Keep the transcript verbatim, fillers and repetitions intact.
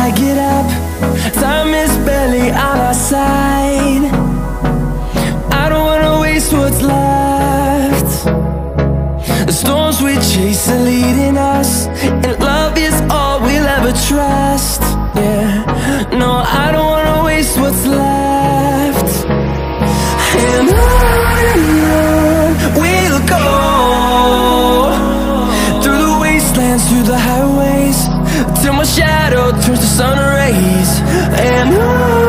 I get up, time is barely on our side. I don't wanna waste what's left. The storms we chase are leading us, and love is all we'll ever trust. Yeah, no, I don't wanna waste what's left. And on and on we'll go, through the wastelands, through the highways, till my shadow turns to sun rays. And on